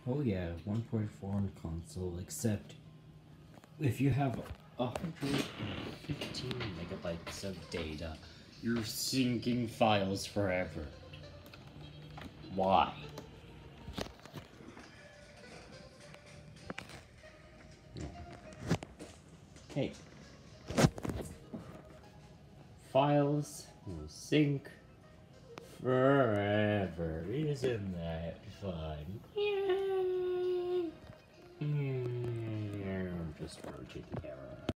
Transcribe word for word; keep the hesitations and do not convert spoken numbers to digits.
Oh yeah, one point four on console, except if you have one hundred fifteen megabytes of data, you're syncing files forever. Why? Hey. Files will sync forever. Isn't that fun? Yeah. Mm, I'm just rotating